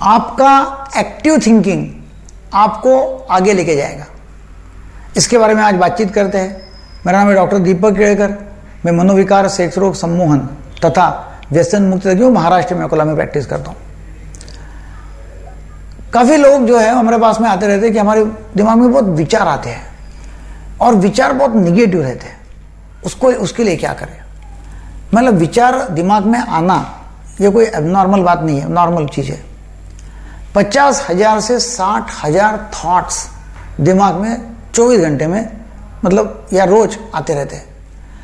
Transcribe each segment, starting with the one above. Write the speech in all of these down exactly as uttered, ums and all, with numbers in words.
आपका active thinking आपको आगे लेके जाएगा। इसके बारे में आज बातचीत करते हैं। मेरा नाम है डॉक्टर दीपक केड़कर। मैं मनोविकार, सेक्स रोग, सम्मोहन तथा व्यसन मुक्त तज्ञ महाराष्ट्र में अकोला में प्रैक्टिस करता हूँ। काफ़ी लोग जो है हमारे पास में आते रहते हैं कि हमारे दिमाग में बहुत विचार आते हैं और विचार बहुत निगेटिव रहते हैं। उसको उसके लिए क्या करें? मतलब विचार दिमाग में आना ये कोई एबनॉर्मल बात नहीं है, नॉर्मल चीज़ है। पचास हजार से साठ हजार थॉट्स दिमाग में चौबीस घंटे में मतलब या रोज आते रहते हैं।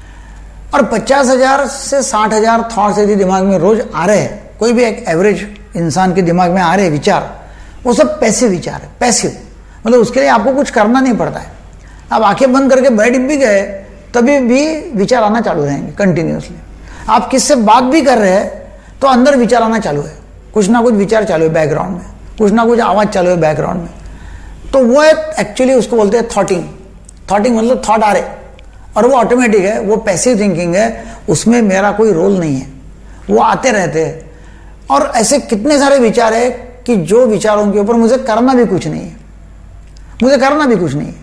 और पचास हजार से साठ हजार थॉट्स यदि दिमाग में रोज आ रहे हैं, कोई भी एक एवरेज इंसान के दिमाग में आ रहे हैं विचार, वो सब पैसिव विचार है। पैसिव मतलब उसके लिए आपको कुछ करना नहीं पड़ता है। आप आंखें बंद करके बैठ भी गए तभी भी विचार आना चालू रहेंगे कंटिन्यूसली। आप किससे बात भी कर रहे हैं तो अंदर विचार आना चालू है, कुछ ना कुछ विचार चालू है बैकग्राउंड में, कुछ ना कुछ आवाज चालू है बैकग्राउंड में। तो वो एक्चुअली उसको बोलते हैं थॉटिंग। थॉटिंग मतलब थॉट आ रहे और वो ऑटोमेटिक है, वो पैसिव थिंकिंग है, उसमें मेरा कोई रोल नहीं है, वो आते रहते हैं। और ऐसे कितने सारे विचार है कि जो विचारों के ऊपर मुझे करना भी कुछ नहीं है, मुझे करना भी कुछ नहीं है,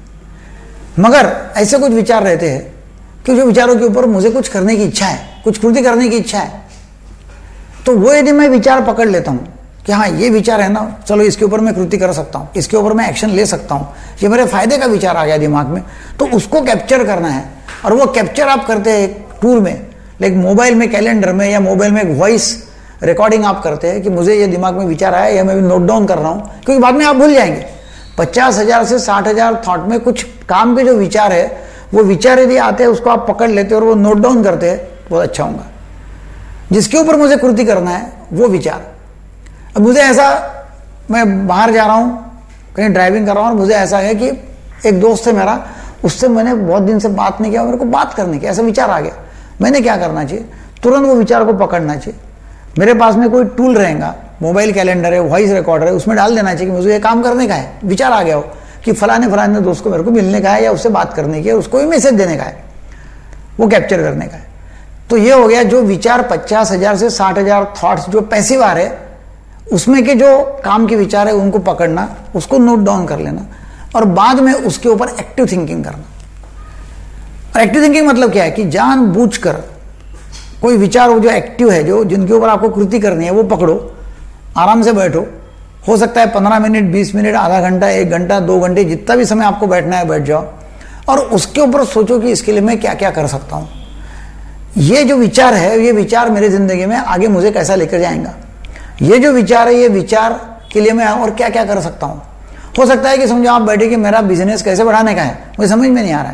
मगर ऐसे कुछ विचार रहते हैं कि जो विचारों के ऊपर मुझे कुछ करने की इच्छा है, कुछ कृति करने की इच्छा है। तो वो यदि मैं विचार पकड़ लेता हूं कि हाँ ये विचार है ना, चलो इसके ऊपर मैं कृति कर सकता हूँ, इसके ऊपर मैं एक्शन ले सकता हूँ, ये मेरे फायदे का विचार आ गया दिमाग में, तो उसको कैप्चर करना है। और वो कैप्चर आप करते हैं टूर में, लाइक मोबाइल में, कैलेंडर में या मोबाइल में एक वॉइस रिकॉर्डिंग आप करते हैं कि मुझे ये दिमाग में विचार आया या मैं भी नोट डाउन कर रहा हूँ, क्योंकि बाद में आप भूल जाएंगे। पचास हजार से साठ हजार थॉट में कुछ काम के जो विचार है, वो विचार यदि आते हैं उसको आप पकड़ लेते हैं और वो नोट डाउन करते हैं, बहुत अच्छा होगा। जिसके ऊपर मुझे कृति करना है वो विचार। अब मुझे ऐसा, मैं बाहर जा रहा हूँ, कहीं ड्राइविंग कर रहा हूँ और मुझे ऐसा है कि एक दोस्त है मेरा, उससे मैंने बहुत दिन से बात नहीं किया, मेरे को बात करने की ऐसा विचार आ गया। मैंने क्या करना चाहिए? तुरंत वो विचार को पकड़ना चाहिए। मेरे पास में कोई टूल रहेगा, मोबाइल कैलेंडर है, वॉइस रिकॉर्डर है, उसमें डाल देना चाहिए कि मुझे ये काम करने का है। विचार आ गया हो कि फलाने फलाने दोस्त को मेरे को मिलने का है या उससे बात करने की है, उसको भी मैसेज देने का है, वो कैप्चर करने का है। तो ये हो गया जो विचार पचास हजार से साठ हजार थॉट्स जो पैसिव आ रहे, उसमें के जो काम के विचार है उनको पकड़ना, उसको नोट डाउन कर लेना और बाद में उसके ऊपर एक्टिव थिंकिंग करना। और एक्टिव थिंकिंग मतलब क्या है कि जानबूझकर कोई विचार हो जो एक्टिव है, जो जिनके ऊपर आपको कृति करनी है, वो पकड़ो, आराम से बैठो। हो सकता है पंद्रह मिनट, बीस मिनट, आधा घंटा, एक घंटा, दो घंटे, जितना भी समय आपको बैठना है बैठ जाओ और उसके ऊपर सोचो कि इसके लिए मैं क्या क्या कर सकता हूँ। ये जो विचार है, ये विचार मेरी जिंदगी में आगे मुझे कैसा लेकर जाएगा, ये जो विचार है, ये विचार के लिए मैं और क्या क्या कर सकता हूँ। हो सकता है कि समझो आप बैठे कि मेरा बिजनेस कैसे बढ़ाने का है, मुझे समझ में नहीं आ रहा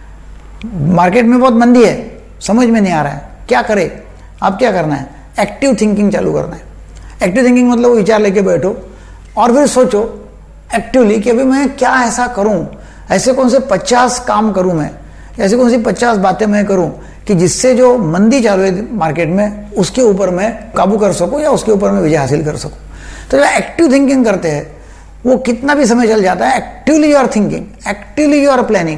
है, मार्केट में बहुत मंदी है, समझ में नहीं आ रहा है, क्या करे? आप क्या करना है? एक्टिव थिंकिंग चालू करना है। एक्टिव थिंकिंग मतलब वो विचार लेके बैठो और फिर सोचो एक्टिवली कि अभी मैं क्या ऐसा करूं, ऐसे कौन से पचास काम करूं मैं, ऐसे कौन सी पचास बातें मैं करूं कि जिससे जो मंदी चालू है मार्केट में उसके ऊपर मैं काबू कर सकूं या उसके ऊपर मैं विजय हासिल कर सकूं। तो जो एक्टिव थिंकिंग करते हैं वो कितना भी समय चल जाता है। Actively you are thinking, actively you are planning.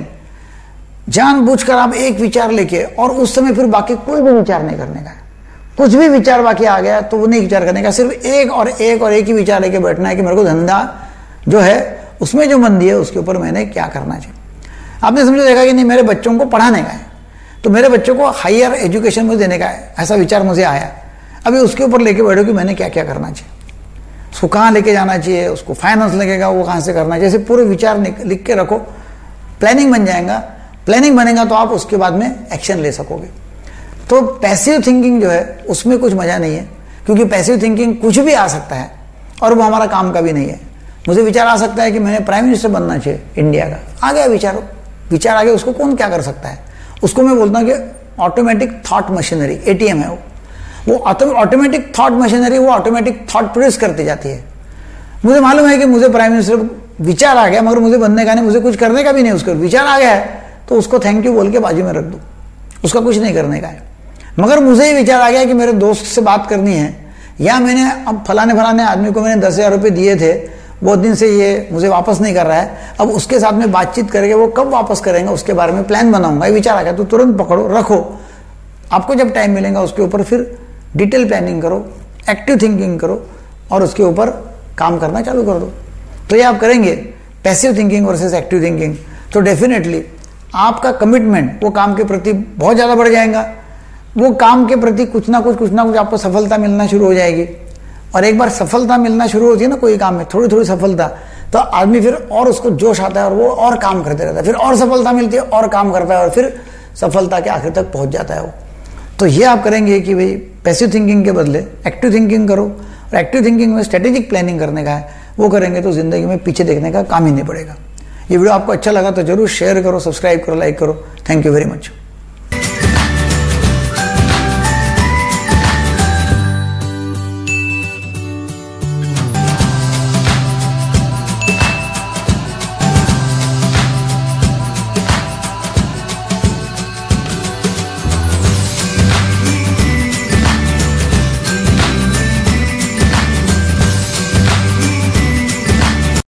जानबूझकर आप एक विचार लेके और उस समय फिर बाकी कोई भी विचार नहीं करने का है। कुछ भी विचार बाकी आ गया तो वो नहीं विचार करने का, सिर्फ एक और एक और एक ही विचार लेके बैठना है कि मेरे को धंधा जो है उसमें जो मंदी है उसके ऊपर मैंने क्या करना चाहिए। आपने समझो देखा कि नहीं मेरे बच्चों को पढ़ाने का है, तो मेरे बच्चों को हायर एजुकेशन में देने का है, ऐसा विचार मुझे आया। अभी उसके ऊपर लेके बैठो कि मैंने क्या क्या करना चाहिए, उसको कहाँ लेके जाना चाहिए, उसको फाइनेंस लगेगा वो कहाँ से करना चाहिए, ऐसे पूरे विचार लिख के रखो। प्लानिंग बन जाएगा, प्लानिंग बनेगा तो आप उसके बाद में एक्शन ले सकोगे। तो पैसिव थिंकिंग जो है उसमें कुछ मजा नहीं है, क्योंकि पैसिव थिंकिंग कुछ भी आ सकता है और वो हमारा काम का भी नहीं है। मुझे विचार आ सकता है कि मैंने प्राइम मिनिस्टर बनना चाहिए इंडिया का, आ गया विचार, विचार आ गया, उसको कौन क्या कर सकता है? उसको मैं बोलता हूँ कि ऑटोमेटिक थॉट मशीनरी, एटीएम है वो वो ऑटोमेटिक थॉट मशीनरी, वो ऑटोमेटिक थॉट प्रोड्यूस करती जाती है। मुझे मालूम है कि मुझे प्राइम मिनिस्टर विचार आ गया, मगर मुझे बनने का नहीं, मुझे कुछ करने का भी नहीं, उसको विचार आ गया है तो उसको थैंक यू बोल के बाजू में रख दो, उसका कुछ नहीं करने का है। मगर मुझे ही विचार आ गया कि मेरे दोस्त से बात करनी है, या मैंने अब फलाने फलाने आदमी को मैंने दस हजार रुपये दिए थे, बहुत दिन से ये मुझे वापस नहीं कर रहा है, अब उसके साथ में बातचीत करके वो कब वापस करेंगे उसके बारे में प्लान बनाऊंगा। ये विचार आ गया तो तुरंत पकड़ो, रखो, आपको जब टाइम मिलेगा उसके ऊपर फिर डिटेल प्लानिंग करो, एक्टिव थिंकिंग करो और उसके ऊपर काम करना चालू कर दो। तो ये आप करेंगे passive thinking versus active thinking, तो डेफिनेटली आपका कमिटमेंट वो काम के प्रति बहुत ज़्यादा बढ़ जाएगा। वो काम के प्रति कुछ ना कुछ कुछ ना कुछ आपको सफलता मिलना शुरू हो जाएगी। और एक बार सफलता मिलना शुरू होती है ना कोई काम में, थोड़ी थोड़ी सफलता, तो आदमी फिर और उसको जोश आता है और वो और काम करते रहता है, फिर और सफलता मिलती है और काम करता है और फिर सफलता के आखिर तक पहुंच जाता है वो। तो ये आप करेंगे कि भाई पैसिव थिंकिंग के बदले एक्टिव थिंकिंग करो, और एक्टिव थिंकिंग में स्ट्रेटेजिक प्लानिंग करने का है, वो करेंगे तो जिंदगी में पीछे देखने का काम ही नहीं पड़ेगा। ये वीडियो आपको अच्छा लगा तो जरूर शेयर करो, सब्सक्राइब करो, लाइक करो। Thank you very much.